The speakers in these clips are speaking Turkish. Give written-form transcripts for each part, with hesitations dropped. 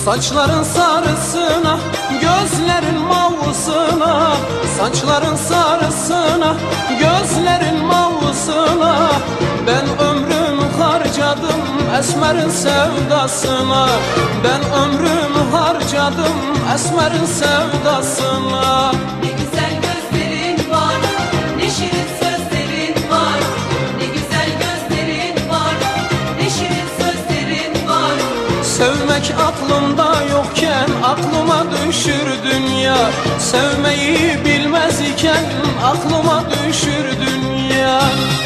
Saçların sarısına, gözlerin mavusuna, saçların sarısına, gözlerin mavusuna, ben ömrümü harcadım esmerin sevdasına, ben ömrümü harcadım esmerin sevdasına. Ne güzel gözlerin var, ne şirin sözlerin var. Ne güzel gözlerin var, ne şirin sözlerin var. Sevmek aklımda yokken aklıma düşürdün ya, sevmeyi bilmez iken aklıma düşürdün ya.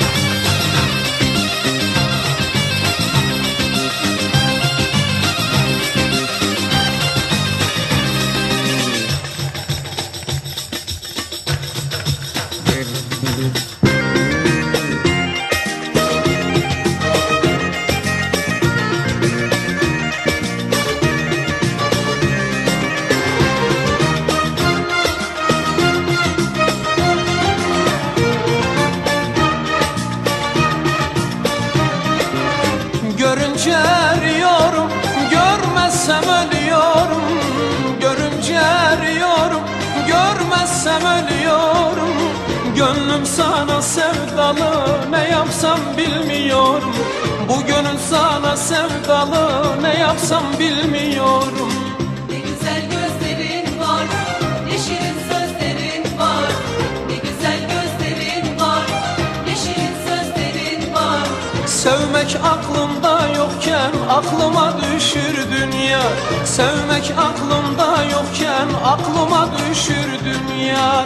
Görünce eriyorum, görmezsem ölüyorum. Görünce eriyorum, görmezsem ölüyorum. Gönlüm sana sevdalı, ne yapsam bilmiyorum. Bu gönül sana sevdalı, ne yapsam bilmiyorum. Ne güzel gözlerin var, ne şirin sözlerin var. Ne güzel gözlerin var, ne şirin sözlerin var. Sevmek aklımda yokken aklıma düşürdün ya, sevmek aklımda yokken aklıma düşürdün ya.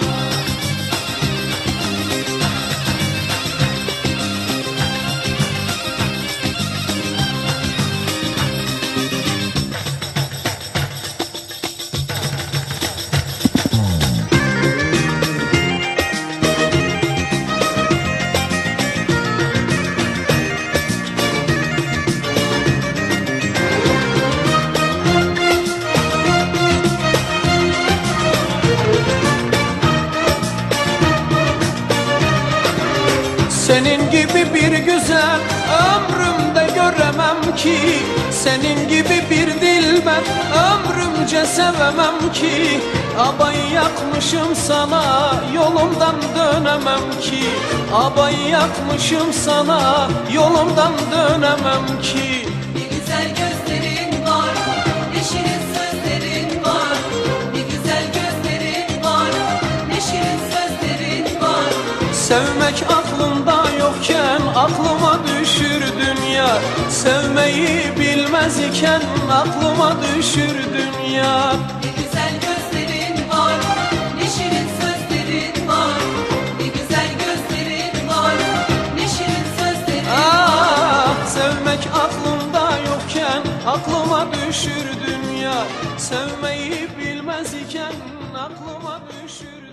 Senin gibi bir güzel ömrümde göremem ki, senin gibi bir dilber ömrümce sevemem ki. Abayı yakmışım sana, yolumdan dönemem ki. Abayı yakmışım sana, yolumdan dönemem ki. Ne güzel gözlerin var, ne şirin sözlerin var. Ne güzel gözlerin var, ne şirin sözlerin var. Sevmek aklımda yokken aklıma düşürdün ya, sevmeyi bilmez iken aklıma düşürdün ya. Ne güzel gözlerin var, ne şirin sözlerin var. Ne güzel gözlerin var, ne şirin sözlerin var. Sevmek aklımda yokken aklıma düşürdün ya, sevmeyi bilmez iken aklıma düşürdün.